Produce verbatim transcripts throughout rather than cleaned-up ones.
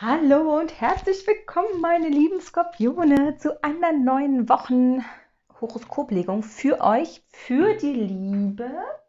Hallo und herzlich willkommen, meine lieben Skorpione, zu einer neuen Wochen-Horoskoplegung für euch, für die Liebe.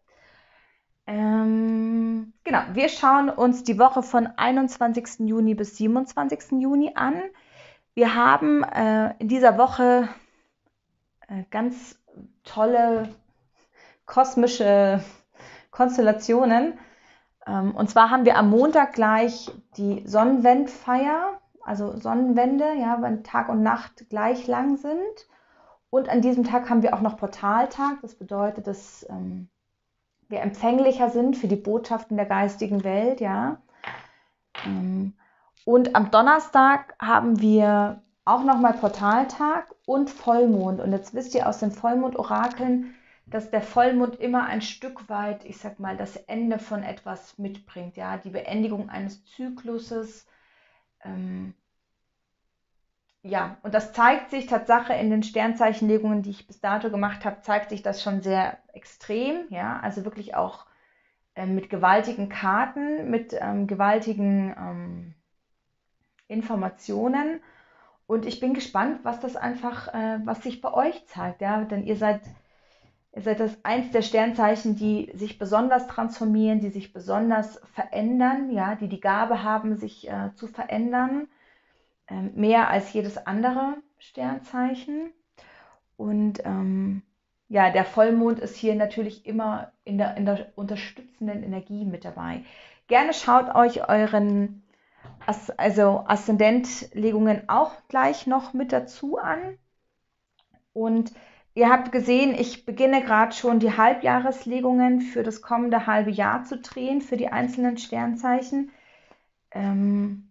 Ähm, genau, wir schauen uns die Woche von einundzwanzigsten Juni bis siebenundzwanzigsten Juni an. Wir haben äh, in dieser Woche äh, ganz tolle kosmische Konstellationen. Ähm, und zwar haben wir am Montag gleich die Sonnenwendfeier, also Sonnenwende, ja, wenn Tag und Nacht gleich lang sind. Und an diesem Tag haben wir auch noch Portaltag. Das bedeutet, dass ähm, wir empfänglicher sind für die Botschaften der geistigen Welt, ja. Ähm, und am Donnerstag haben wir auch nochmal Portaltag und Vollmond. Und jetzt wisst ihr aus den Vollmond-Orakeln, dass der Vollmond immer ein Stück weit, ich sag mal, das Ende von etwas mitbringt, ja, die Beendigung eines Zykluses. Ähm, ja, und das zeigt sich Tatsache in den Sternzeichenlegungen, die ich bis dato gemacht habe, zeigt sich das schon sehr extrem, ja, also wirklich auch ähm, mit gewaltigen Karten, mit ähm, gewaltigen ähm, Informationen. Und ich bin gespannt, was das einfach, äh, was sich bei euch zeigt, ja, denn ihr seid Ihr seid das eins der Sternzeichen, die sich besonders transformieren, die sich besonders verändern, ja, die die Gabe haben, sich äh, zu verändern, äh, mehr als jedes andere Sternzeichen. Und ähm, ja, der Vollmond ist hier natürlich immer in der, in der unterstützenden Energie mit dabei. Gerne schaut euch euren As also Aszendentlegungen auch gleich noch mit dazu an. Und ihr habt gesehen, ich beginne gerade schon die Halbjahreslegungen für das kommende halbe Jahr zu drehen, für die einzelnen Sternzeichen. Ähm,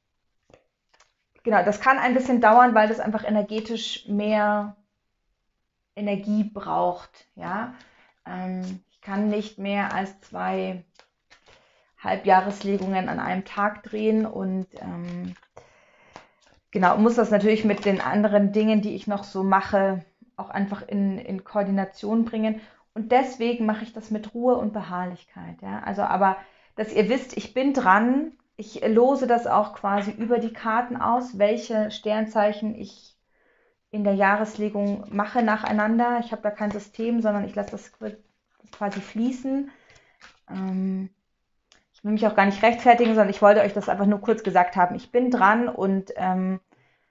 genau, das kann ein bisschen dauern, weil das einfach energetisch mehr Energie braucht. Ja? Ähm, ich kann nicht mehr als zwei Halbjahreslegungen an einem Tag drehen und ähm, genau, muss das natürlich mit den anderen Dingen, die ich noch so mache, auch einfach in, in Koordination bringen. Und deswegen mache ich das mit Ruhe und Beharrlichkeit. Ja? Also, aber dass ihr wisst, ich bin dran. Ich lose das auch quasi über die Karten aus, welche Sternzeichen ich in der Jahreslegung mache nacheinander. Ich habe da kein System, sondern ich lasse das quasi fließen. Ähm, ich will mich auch gar nicht rechtfertigen, sondern ich wollte euch das einfach nur kurz gesagt haben. Ich bin dran und ähm,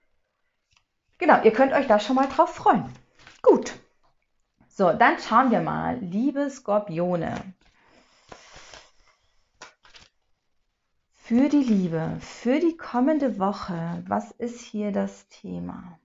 genau, ihr könnt euch da schon mal drauf freuen. Gut, so, dann schauen wir mal, liebe Skorpione. Für die Liebe, für die kommende Woche, was ist hier das Thema?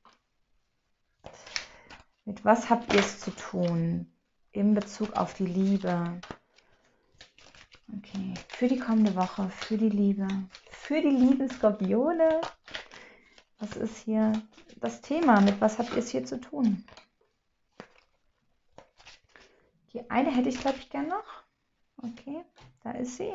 Mit was habt ihr es zu tun in Bezug auf die Liebe? Okay, für die kommende Woche, für die Liebe, für die lieben Skorpione. Was ist hier das Thema? Mit was habt ihr es hier zu tun? Die eine hätte ich, glaube ich, gern noch. Okay, da ist sie.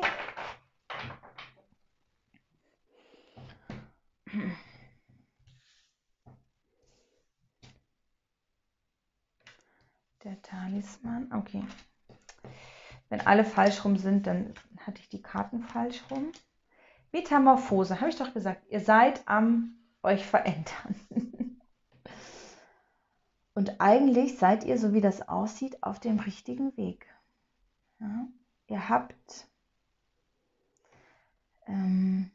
Der Talisman, okay. Wenn alle falsch rum sind, dann hatte ich die Karten falsch rum. Metamorphose, habe ich doch gesagt, ihr seid am euch verändern. Und eigentlich seid ihr, so wie das aussieht, auf dem richtigen Weg. Ja? Ihr habt ähm,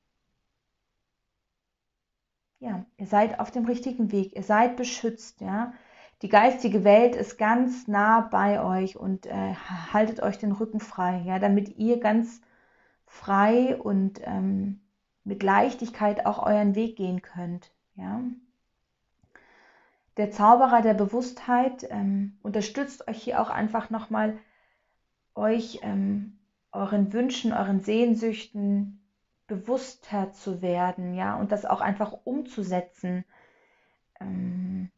ja, ihr seid auf dem richtigen Weg. Ihr seid beschützt, ja. Die geistige Welt ist ganz nah bei euch und äh, haltet euch den Rücken frei, ja, damit ihr ganz frei und ähm, mit Leichtigkeit auch euren Weg gehen könnt, ja. Der Zauberer der Bewusstheit ähm, unterstützt euch hier auch einfach nochmal, euch ähm, euren Wünschen, euren Sehnsüchten bewusster zu werden, ja, und das auch einfach umzusetzen. Ähm,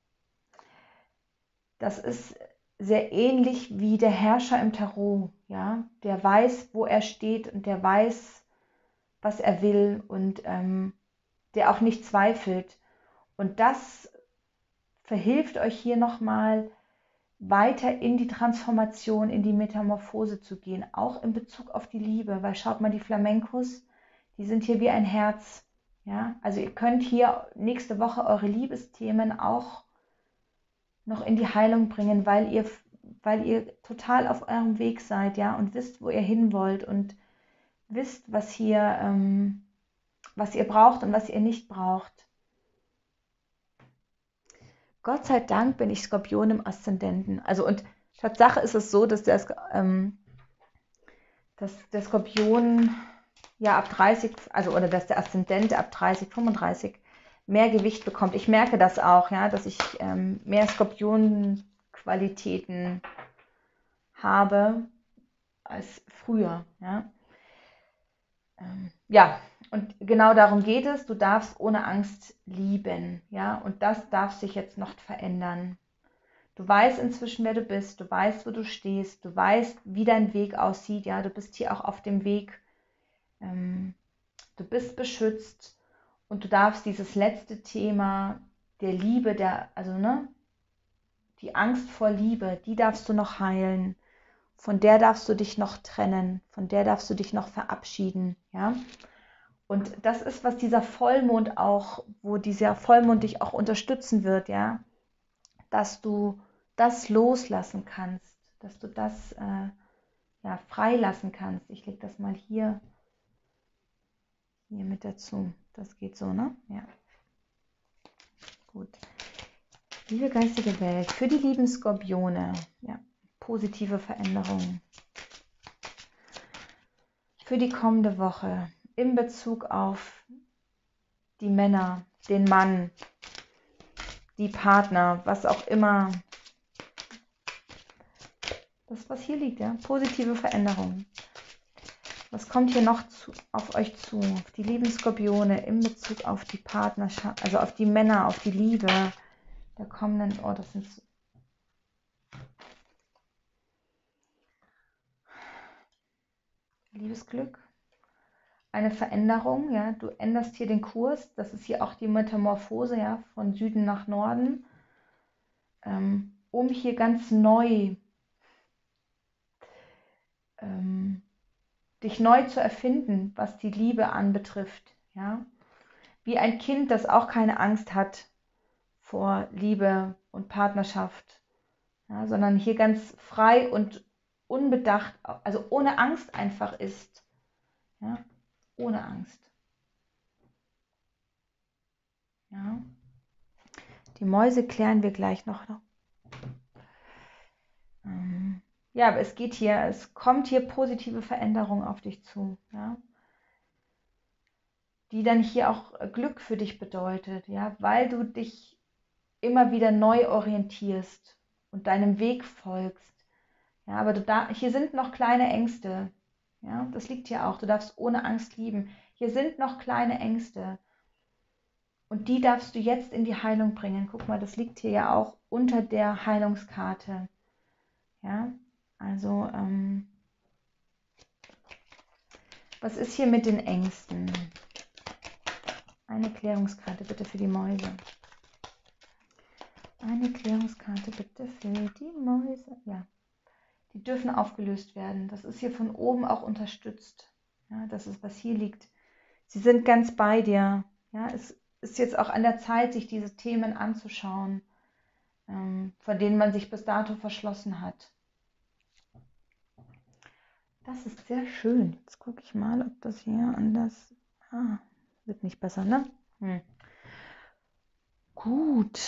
das ist sehr ähnlich wie der Herrscher im Tarot, ja, der weiß, wo er steht und der weiß, was er will und ähm, der auch nicht zweifelt. Und das verhilft euch hier nochmal weiter in die Transformation, in die Metamorphose zu gehen, auch in Bezug auf die Liebe, weil schaut mal, die Flamencos, Die sind hier wie ein Herz. Ja? Also ihr könnt hier nächste Woche eure Liebesthemen auch noch in die Heilung bringen, weil ihr, weil ihr total auf eurem Weg seid, ja, und wisst, wo ihr hin wollt und wisst, was hier, ähm, was ihr braucht und was ihr nicht braucht. Gott sei Dank bin ich Skorpion im Aszendenten. Also und Tatsache ist es so, dass der, ähm, dass der Skorpion ja ab dreißig, also oder dass der Aszendent ab dreißig, fünfunddreißig mehr Gewicht bekommt. Ich merke das auch, ja, dass ich ähm, mehr Skorpionqualitäten habe als früher. Ja. Ähm, ja, und genau darum geht es. Du darfst ohne Angst lieben, ja, und das darf sich jetzt noch verändern. Du weißt inzwischen, wer du bist, du weißt, wo du stehst, du weißt, wie dein Weg aussieht, ja, du bist hier auch auf dem Weg, ähm, du bist beschützt und du darfst dieses letzte Thema der Liebe, der, also ne, die Angst vor Liebe, die darfst du noch heilen, von der darfst du dich noch trennen, von der darfst du dich noch verabschieden, ja. Und das ist, was dieser Vollmond auch, wo dieser Vollmond dich auch unterstützen wird, ja, dass du das loslassen kannst, dass du das äh, ja, freilassen kannst. Ich lege das mal hier, hier mit dazu. Das geht so, ne? Ja. Gut. Liebe geistige Welt, für die lieben Skorpione, ja, positive Veränderungen. Für die kommende Woche in Bezug auf die Männer, den Mann, die Partner, was auch immer. Das, was hier liegt, ja, positive Veränderungen. Was kommt hier noch zu, auf euch zu? Auf die lieben Skorpione in Bezug auf die Partnerschaft, also auf die Männer, auf die Liebe der kommenden, oh, das sind so. Liebesglück. Eine Veränderung, ja, du änderst hier den Kurs, das ist hier auch die Metamorphose, ja, von Süden nach Norden, ähm, um hier ganz neu ähm, dich neu zu erfinden, was die Liebe anbetrifft, ja, wie ein Kind, das auch keine Angst hat vor Liebe und Partnerschaft, ja, sondern hier ganz frei und unbedacht, also ohne Angst einfach ist, ja, ohne Angst. Ja. Die Mäuse klären wir gleich noch. Ähm, ja, aber es geht hier, es kommt hier positive Veränderung auf dich zu, ja, die dann hier auch Glück für dich bedeutet, ja, weil du dich immer wieder neu orientierst und deinem Weg folgst. Ja, aber du da, hier sind noch kleine Ängste. Ja, das liegt hier auch. Du darfst ohne Angst lieben. Hier sind noch kleine Ängste. Und die darfst du jetzt in die Heilung bringen. Guck mal, das liegt hier ja auch unter der Heilungskarte. Ja, also, ähm, was ist hier mit den Ängsten? Eine Klärungskarte bitte für die Mäuse. Eine Klärungskarte bitte für die Mäuse. Ja, die dürfen aufgelöst werden. Das ist hier von oben auch unterstützt. Ja, das ist, was hier liegt. Sie sind ganz bei dir. Ja, es ist jetzt auch an der Zeit, sich diese Themen anzuschauen, ähm, von denen man sich bis dato verschlossen hat. Das ist sehr schön. Jetzt gucke ich mal, ob das hier anders... Ah, wird nicht besser, ne? Hm. Gut.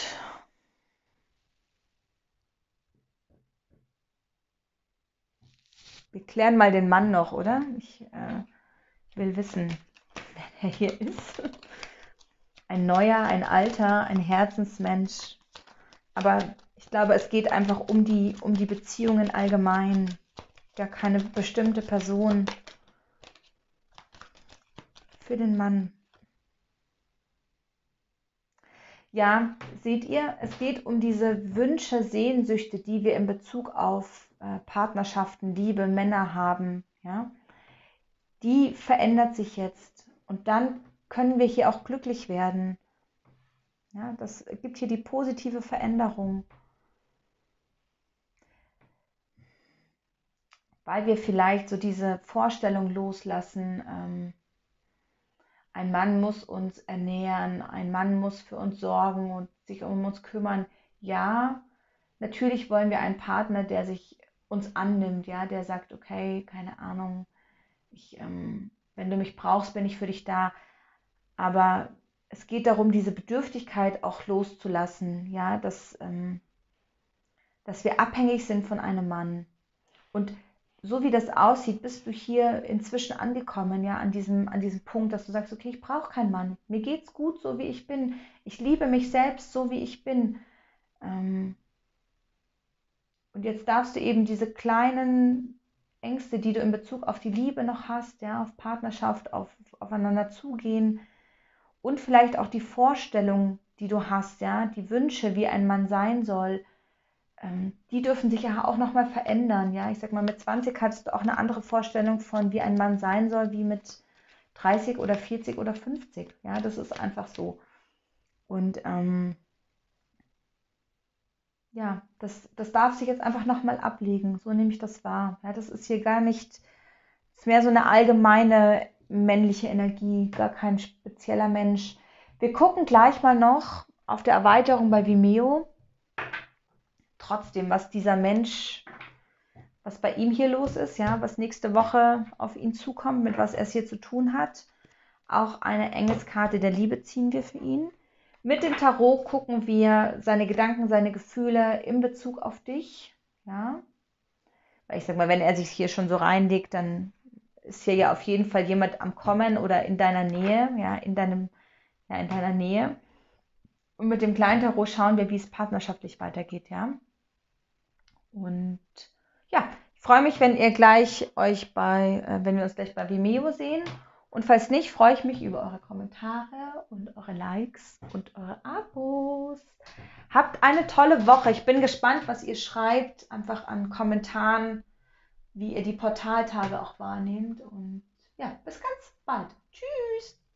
Wir klären mal den Mann noch, oder? Ich äh, will wissen, wer der hier ist. Ein neuer, ein alter, ein Herzensmensch. Aber ich glaube, es geht einfach um die, um die Beziehungen allgemein. Ja, keine bestimmte Person. Für den Mann. Ja, seht ihr, es geht um diese Wünsche, Sehnsüchte, die wir in Bezug auf äh, Partnerschaften, Liebe, Männer haben. Ja? Die verändert sich jetzt. Und dann können wir hier auch glücklich werden. Ja, das gibt hier die positive Veränderung. Weil wir vielleicht so diese Vorstellung loslassen, ähm, ein Mann muss uns ernähren, ein Mann muss für uns sorgen und sich um uns kümmern. Ja, natürlich wollen wir einen Partner, der sich uns annimmt, ja, der sagt, okay, keine Ahnung, ich, ähm, wenn du mich brauchst, bin ich für dich da. Aber es geht darum, diese Bedürftigkeit auch loszulassen, ja, dass, ähm, dass wir abhängig sind von einem Mann. Und so wie das aussieht, bist du hier inzwischen angekommen, ja, an diesem, an diesem Punkt, dass du sagst, okay, ich brauche keinen Mann. Mir geht's gut, so wie ich bin. Ich liebe mich selbst, so wie ich bin. Ähm, und jetzt darfst du eben diese kleinen Ängste, die du in Bezug auf die Liebe noch hast, ja, auf Partnerschaft, auf aufeinander zugehen und vielleicht auch die Vorstellung, die du hast, ja, die Wünsche, wie ein Mann sein soll, ähm, die dürfen sich ja auch nochmal verändern. Ja, ich sag mal, mit zwanzig hattest du auch eine andere Vorstellung von, wie ein Mann sein soll, wie mit dreißig oder vierzig oder fünfzig. Ja, das ist einfach so. Und ähm, ja, das, das darf sich jetzt einfach nochmal ablegen. So nehme ich das wahr. Ja, das ist hier gar nicht, es ist mehr so eine allgemeine männliche Energie, gar kein spezieller Mensch. Wir gucken gleich mal noch auf der Erweiterung bei Vimeo. Trotzdem, was dieser Mensch, was bei ihm hier los ist, ja, was nächste Woche auf ihn zukommt, mit was er es hier zu tun hat. Auch eine Engelskarte der Liebe ziehen wir für ihn. Mit dem Tarot gucken wir seine Gedanken, seine Gefühle in Bezug auf dich. Ja, weil ich sag mal, wenn er sich hier schon so reinlegt, dann ist hier ja auf jeden Fall jemand am Kommen oder in deiner Nähe, ja, in deinem, ja, in deiner Nähe. Und mit dem kleinen Tarot schauen wir, wie es partnerschaftlich weitergeht, ja. Und ja, ich freue mich, wenn ihr gleich euch bei, äh, wenn wir uns gleich bei Vimeo sehen. Und falls nicht, freue ich mich über eure Kommentare und eure Likes und eure Abos. Habt eine tolle Woche. Ich bin gespannt, was ihr schreibt, einfach an Kommentaren, wie ihr die Portaltage auch wahrnehmt. Und ja, bis ganz bald. Tschüss.